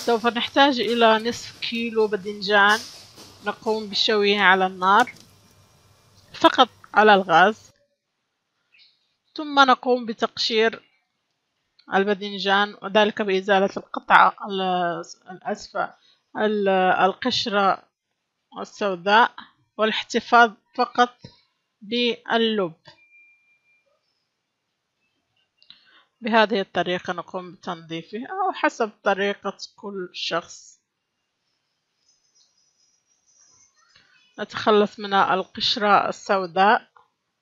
سوف نحتاج إلى نصف كيلو باذنجان، نقوم بشويه على النار فقط على الغاز، ثم نقوم بتقشير الباذنجان وذلك بإزالة القطعة القشرة السوداء والاحتفاظ فقط باللب. بهذه الطريقة نقوم بتنظيفه أو حسب طريقة كل شخص. نتخلص من القشرة السوداء.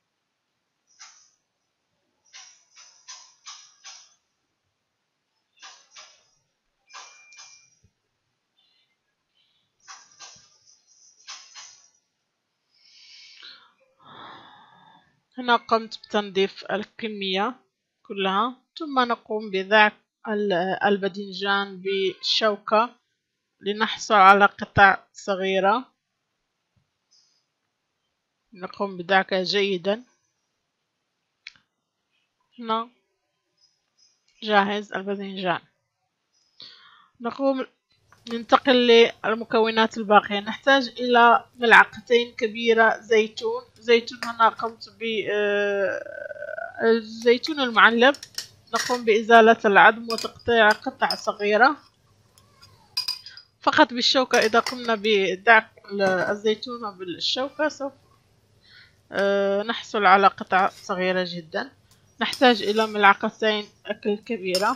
هنا قمت بتنظيف الكمية كلها، ثم نقوم بذاك الباذنجان بالشوكة لنحصل على قطع صغيرة. نقوم بذاك جيدا. هنا جاهز الباذنجان. ننتقل للمكونات الباقية. نحتاج إلى ملعقتين كبيرة زيتون. هنا قمت بالزيتون المعلب. نقوم بإزالة العظم وتقطيع قطع صغيرة فقط بالشوكة. إذا قمنا بدعك الزيتون بالشوكة سوف نحصل على قطع صغيرة جدا. نحتاج إلى ملعقتين أكل كبيرة.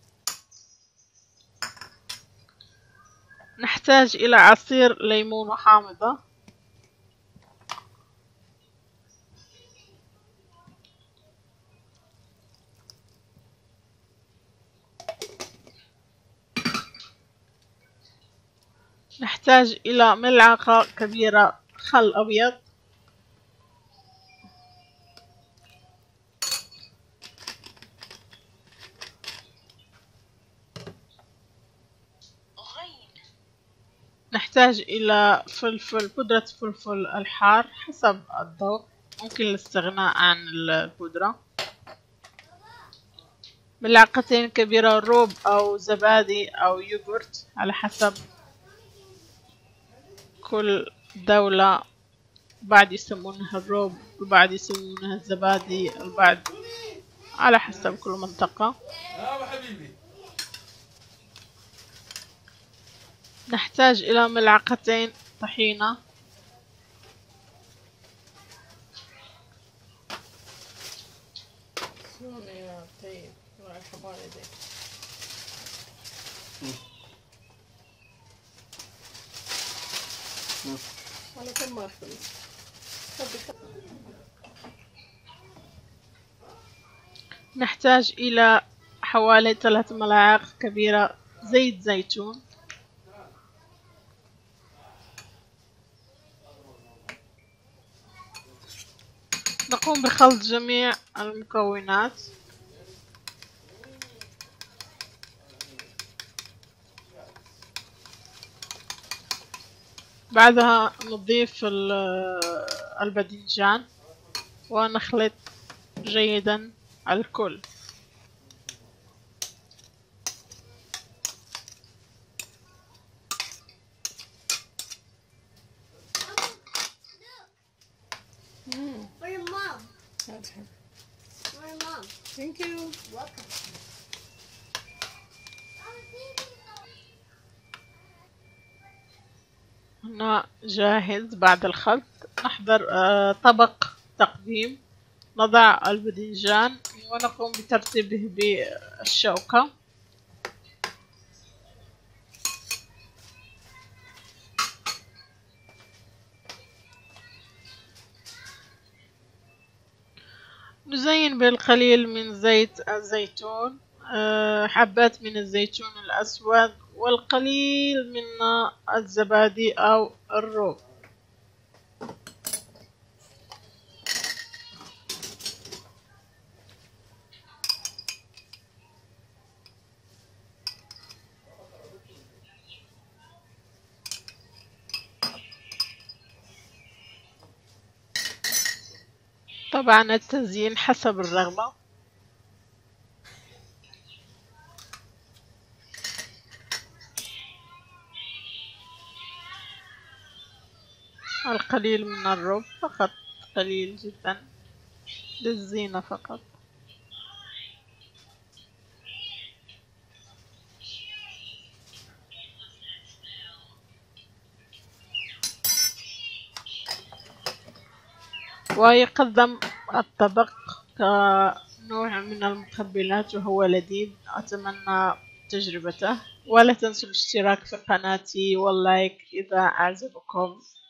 نحتاج إلى عصير ليمون حامضة. نحتاج إلى ملعقة كبيرة خل أبيض. نحتاج إلى بودرة فلفل الحار حسب الذوق، ممكن الاستغناء عن البودرة. ملعقتين كبيرة روب أو زبادي أو يوغورت على حسب كل دولة. بعض يسمونها الروب وبعض يسمونها الزبادي، البعض على حسب كل منطقة. نحتاج إلى ملعقتين طحينة. نحتاج إلى حوالي 3 ملاعق كبيرة زيت زيتون. نقوم بخلط جميع المكونات. بعدها نضيف الباذنجان ونخلط جيدا الكل. For your mom. That's her. For your mom. Thank you. Welcome. هنا جاهز. بعد الخلط نحضر طبق تقديم. نضع الباذنجان ونقوم بترتيبه بالشوكة. نزين بالقليل من زيت الزيتون، حبات من الزيتون الأسود والقليل من الزبادي أو الروب. طبعا التزيين حسب الرغبة. القليل من الرب فقط، قليل جدا للزينة فقط. ويقدم الطبق كنوع من المقبلات وهو لذيذ، أتمنى تجربته. ولا تنسوا الاشتراك في قناتي واللايك إذا أعجبكم.